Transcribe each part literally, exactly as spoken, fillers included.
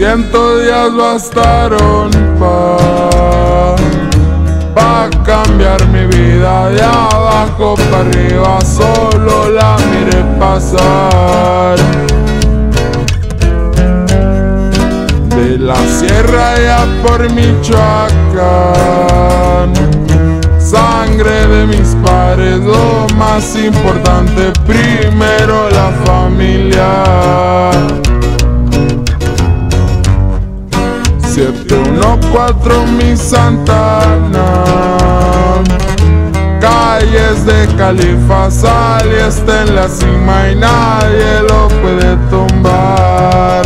Doscientos días bastaron pa' pa' cambiar mi vida. De abajo para arriba solo la miré pasar. De la sierra ya por Michoacán, sangre de mis padres, lo más importante, primero la familia. siete uno cuatro mi Santana, calles de Califa, sal y está en la cima y nadie lo puede tumbar.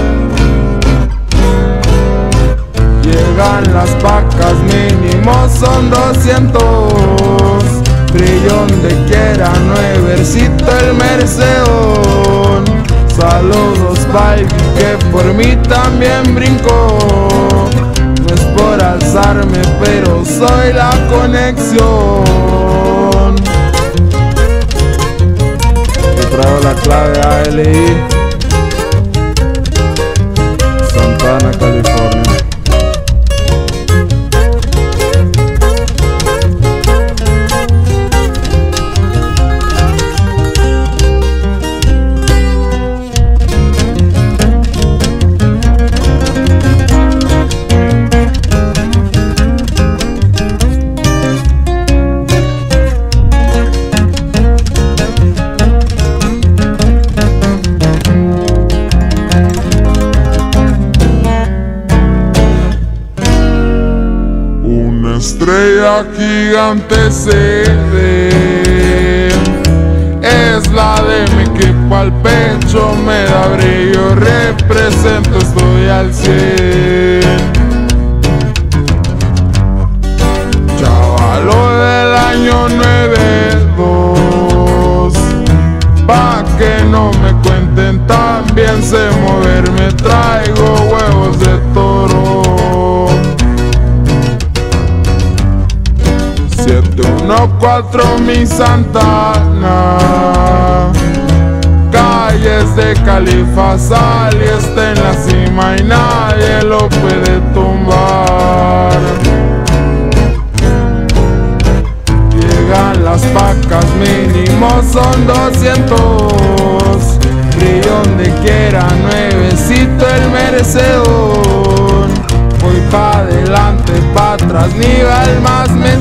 Llegan las vacas, mínimo son doscientos, brillo donde quiera, nuevecito el Mercedón. Saludos baby, que por mí también brincó. No es por alzarme, pero soy la conexión. Te traigo la clave A L I, Santana, California. Estrella gigante se ve, es la de mi equipo, al pecho me da brillo, represento, estoy al cien. Chavalo del año nueve dos, pa' que no me cuenten, también sé moverme, traigo huevos de toro. siete uno cuatro mi Santana, calles de Califa, sal y está en la cima y nadie lo puede tumbar. Llegan las vacas, mínimo son doscientos, brillo donde quiera, nuevecito el Mercedón. Voy pa' adelante, pa' atrás, nivel más me